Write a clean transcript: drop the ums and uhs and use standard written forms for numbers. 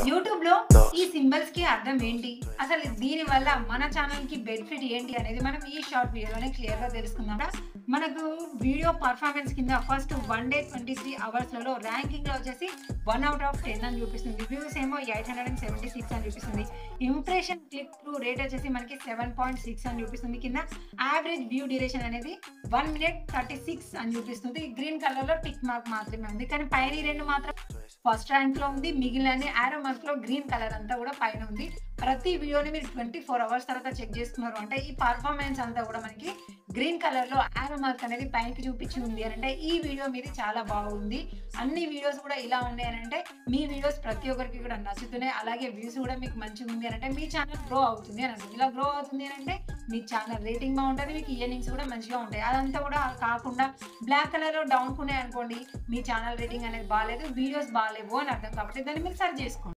YouTube లో ఈ symbols కి అర్థం ఏంటి, అసలు దీని వల్ల మన ఛానల్ కి బెనిఫిట్ ఏంటి అనేది మనం ఈ షార్ట్ వీడియోలోనే క్లియర్ గా తెలుసుకుందాం. మనకు వీడియో పర్ఫార్మెన్స్ కింద ఫస్ట్ 1 డే 23 అవర్స్ లలో ర్యాంకింగ్ లో వచ్చేసి 1 out of 10 అని చూపిస్తుంది. వ్యూస్ ఏమో 876 అని చూపిస్తుంది. ఇంప్రెషన్ క్లిక్ త్రూ రేట్ వచ్చేసి మనకి 7.6 అని చూపిస్తుంది. కింద యావరేజ్ వ్యూ డ్యూరేషన్ అనేది 1 minute 36 అని చూపిస్తుంది. గ్రీన్ కలర్ లో టిక్ మార్క్ మాత్రమే ఉంది, కానీ పైన ఈ రెండు మాత్రం ఫస్ట్ ర్యాంక్ లో ఉంది. మిగిలిన ఆరో మార్క్ లో గ్రీన్ కలర్ అంతా కూడా పైన ఉంది. ప్రతి వీడియోని మీరు 24 అవర్స్ తర్వాత చెక్ చేసుకున్నారు అంటే ఈ పర్ఫార్మెన్స్ అంతా కూడా మనకి గ్రీన్ కలర్ లో ఆరో మార్క్ అనేది పైకి చూపించి ఉంది అని అంటే ఈ వీడియో మీది చాలా బాగుంది. అన్ని వీడియోస్ కూడా ఇలా ఉన్నాయి అని అంటే మీ వీడియోస్ ప్రతి ఒక్కరికి కూడా నచ్చుతున్నాయి. అలాగే వ్యూస్ కూడా మీకు మంచిగా ఉంది అని అంటే మీ ఛానల్ గ్రో అవుతుంది అని అంటే ఇలా గ్రో అవుతుంది అని అంటే మీ ఛానల్ రేటింగ్ బాగుంటుంది, మీకు ఇయర్నింగ్స్ కూడా మంచిగా ఉంటాయి. అదంతా కూడా కాకుండా బ్లాక్ కలర్ లో డౌన్ కునే అనుకోండి, మీ ఛానల్ రేటింగ్ అనేది బాగాలేదు, వీడియోస్ బాగాలేవు అని అర్థం. కాబట్టి దాన్ని మీరు సరి చేసుకోండి.